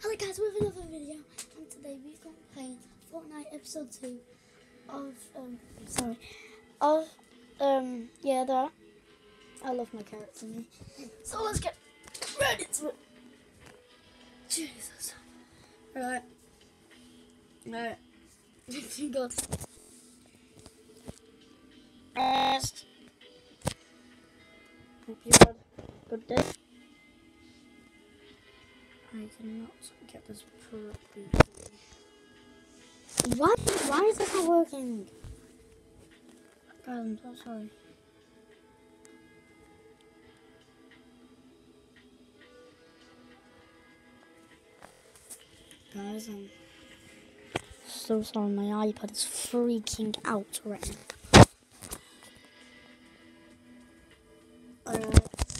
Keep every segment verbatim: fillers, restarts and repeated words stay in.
Hello guys, with another video, and today we're going to be playing Fortnite episode two of, um, sorry, of, um, yeah, that. I love my carrots in me. So let's get ready to it. Jesus. Alright. Alright. Thank God. Rest. Hope you had a good day. I cannot get this properly. Why? Why is this not working? God, I'm so sorry. Guys, I'm so sorry. My iPad is freaking out right now. Alright.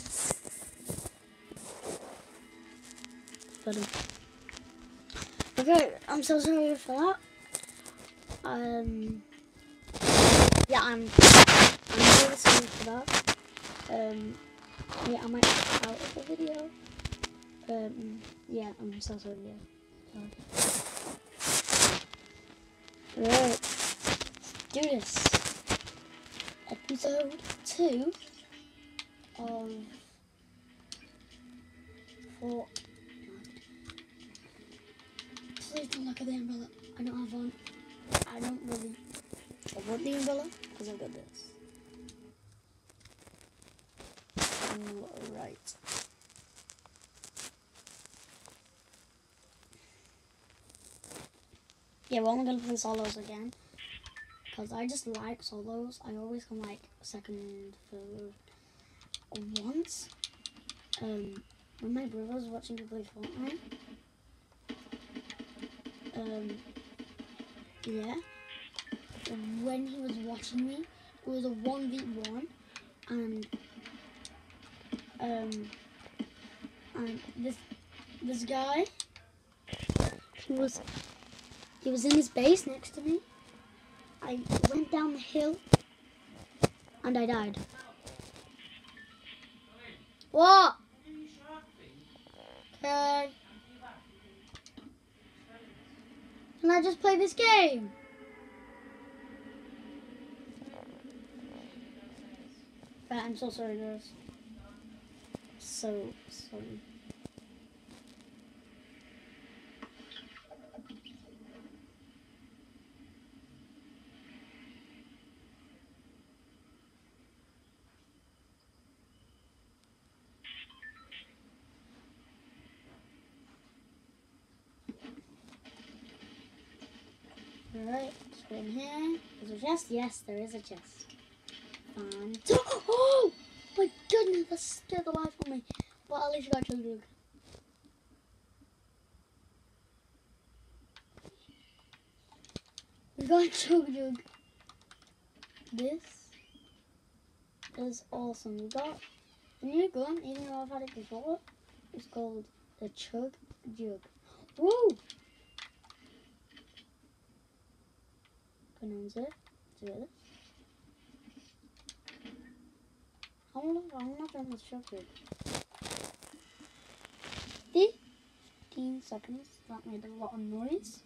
But, um, okay, I'm so sorry for that. Um, yeah, I'm, I'm really sorry for that. Um, yeah, I might cut out of the video. Um, yeah, I'm so sorry. Yeah, sorry. Right, let's do this. Episode two of Fortnite. Please don't look at the umbrella. I don't have one. I don't really. I want the umbrella because I've got this. Right. Yeah, well, I'm gonna play solos again because I just like solos. I always come like second, third. Once, um, when my brother was watching me play Fortnite, um, yeah, when he was watching me, it was a one v one, and um, and this this guy, he was he was in his base next to me. I went down the hill, and I died. What? Okay. Can I just play this game? Right, I'm so sorry, guys. So sorry. Alright, let's go in here. Is there a chest? Yes, there is a chest. And oh my goodness, that scared the life out of me. But at least you got Chug Jug. We got Chug Jug. This is awesome. We got a new gun, even though I've had it before. It's called the Chug Jug. Woo! Pronounce it. Do it. How long? I'm not doing this Chug Jug. fifteen seconds. That made a lot of noise.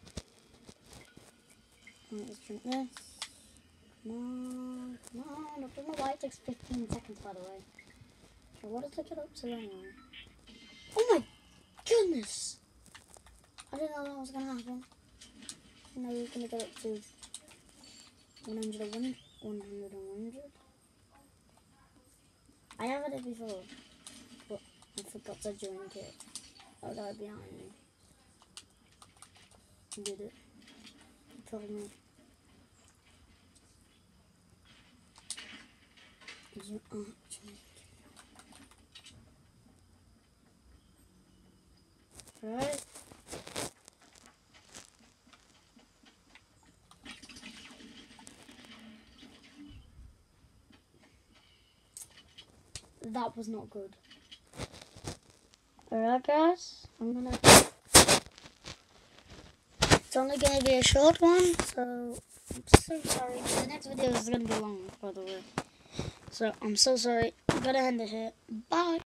Right, let's drink this. Come on, come on. I don't know why it takes fifteen seconds, by the way. Okay, what does it get up to anyway? Oh my goodness! I didn't know that was gonna happen. I know we're gonna get up to one hundred and one, one hundred and one hundred. I have had it before, but I forgot to drink it. Oh, that was behind me. I did it. You told me. You aren't drinking. Right. That was not good. Alright guys, I'm gonna... It's only gonna be a short one, so I'm so sorry. The next video is gonna be long, by the way. So I'm so sorry. I'm gonna end it here. Bye!